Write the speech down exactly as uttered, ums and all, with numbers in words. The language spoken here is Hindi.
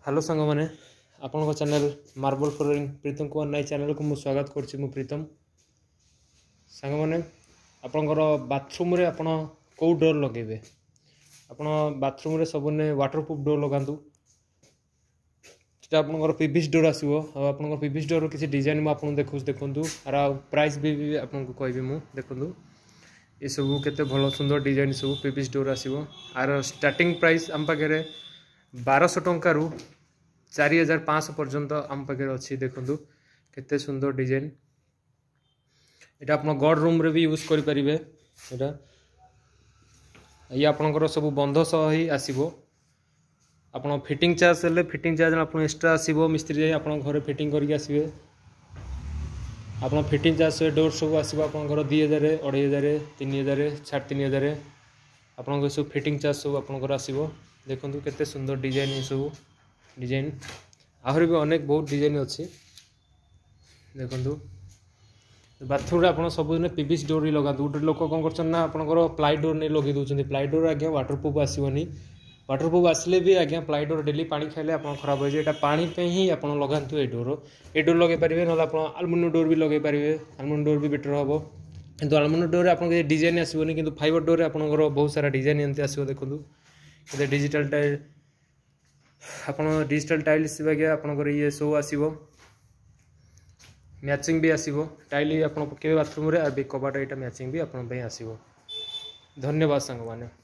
हेलो सांग मैंने आपण channel marble flooring Pritam Kumar नाई चैनल को मु स्वागत करछि। मु प्रीतम सांग मैंने आपणकर बाथरूम रे आपण को डोर लगेबे आपण बाथरूम रे सबने वाटरप्रूफ डोर लगातु। आपणकर पीवीसी डोर आसीबो आपणकर पीवीसी डोर किसी डिजाइन मु आपन देखु देखंतु आर प्राइस भी आपन को कहबी मु देखंतु ये सब केते भलो सुंदर डिजाइन सब पीवीसी डोर आसीबो आर स्टार्टिंग प्राइस हम पाखे बारह सौ टंका रु चार हजार पाँच सौ पर्यंत आम पाखे अच्छी देखु केते सुंदर डिजाइन एटा अपन गड रूम रे भी यूज करि परिबे। एटा ये आपनकर सब बंध सह ही आसीबो आपन फिटिंग चार्ज ले फिटिंग चार्ज आपन एक्स्ट्रा आसीबो मिस्त्री जाई आपन घर फिटिंग करके आसीबे आपन फिटिंग चार्ज से डोर सब आसीबो आपन घर दो हज़ार अढ़ाई हजार तीन हजार साढ़े तीन हजार आपन सब फिटिंग चार्ज सब आपन आसीबो। देखंतु केते सुंदर डिजाइन ये सब डिजाइन आहरी भी अनेक बहुत डिजाइन अच्छी देखंतु बाथरूम रे आपन सब दिन पीवीसी डोर ही लगातु। गोटे लोक कौन कर ना आपनकर प्लाई डोर नहीं लगे दउछन प्लाई डोर आज्ञा वाटरप्रूफ आसीबनी वाटरप्रूफ आसले भी आज्ञा प्लाई डोर डेली पानी खाइले आपन खराब हो जाए एटा पानी पे ही आपन लगातु। ए डोर ए डोर लगे पारिबे न आपन एल्युमिनियम डोर भी लगे पारिबे एल्युमिनियम डोर भी बेटर हबो किंतु एल्युमिनियम डोर रे आपन के डिजाइन आसीबनी किंतु फाइबर डोर रे आपनकर बहुत सारा डिजाइन एंते आसीबो। देखंतु ये डिजिटल टाइल आपन डिजिटल टाइल्स बागे आपन ये शो आसीबो मैचिंग भी आसीबो टाइल आपन पकेबे बाथरूम रे आ बे कबाट एटा मैचिंग भी आपन पे आसीबो। धन्यवाद सांग माने।